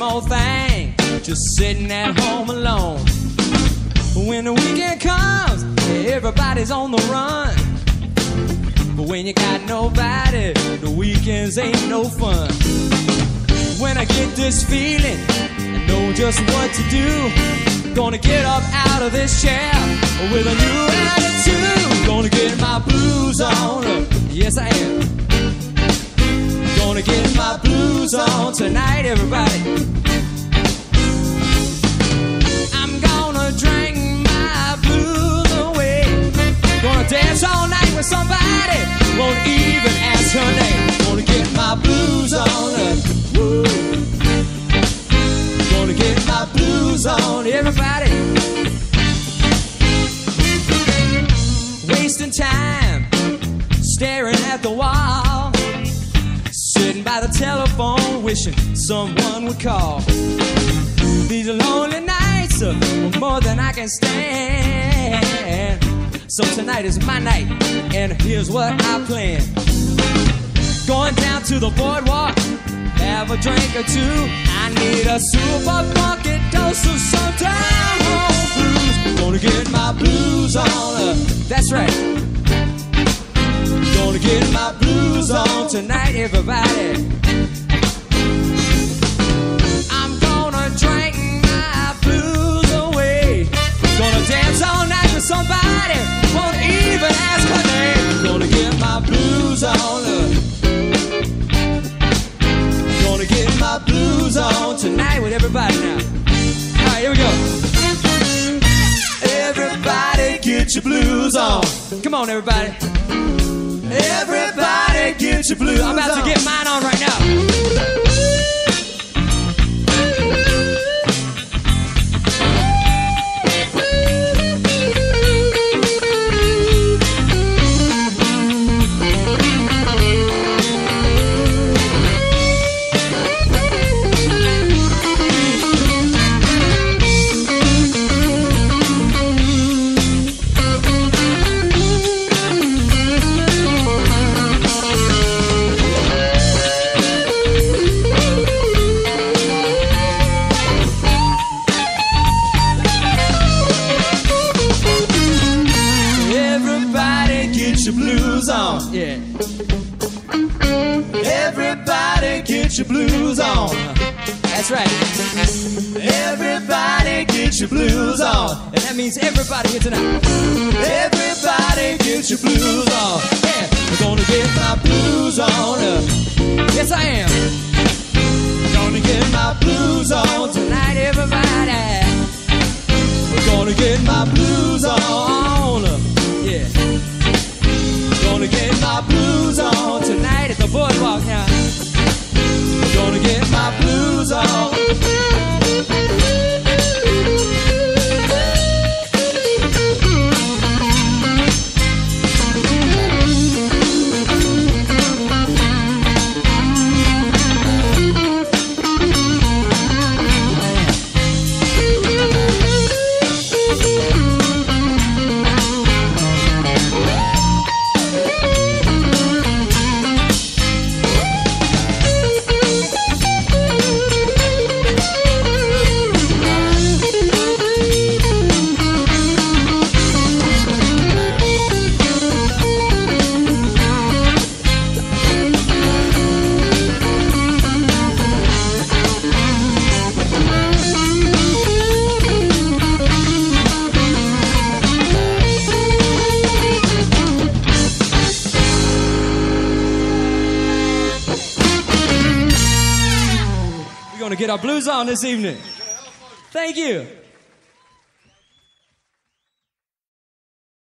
old thing, just sitting at home alone. When the weekend comes, everybody's on the run. But when you got nobody, the weekends ain't no fun. When I get this feeling, I know just what to do. Gonna get up out of this chair with a new attitude. Gonna get my blues on, yes I am. Gonna get my blues on tonight, everybody. I'm gonna drink my blues away. Gonna dance all night with somebody, won't even ask her name. Gonna get my blues on, woo. Gonna get my blues on, everybody. Wasting time, staring at the wall, sitting by the telephone, wishing someone would call. These lonely nights are more than I can stand. So tonight is my night, and here's what I plan. Going down to the boardwalk, have a drink or two. I need a super funky dose of some down home blues. Gonna get my blues on, that's right. Gonna get my blues on tonight, everybody. I'm gonna drink my blues away. Gonna dance all night with somebody, won't even ask her name. Gonna get my blues on, gonna get my blues on tonight with everybody now. Alright, here we go. Everybody get your blues on. Come on, everybody. Everybody get your blues on. I'm about to get mine on right now. Your blues on, yeah. Everybody get your blues on. That's right. Everybody get your blues on, and that means everybody here tonight. Everybody get your blues on. Yeah, we're gonna get my blues on. Yes, I am. Gonna get my blues on tonight, everybody. We're gonna get my blues on. Yeah. Gonna get my blues on tonight at the boardwalk now. Gonna get my blues on. We're going to get our blues on this evening. Thank you.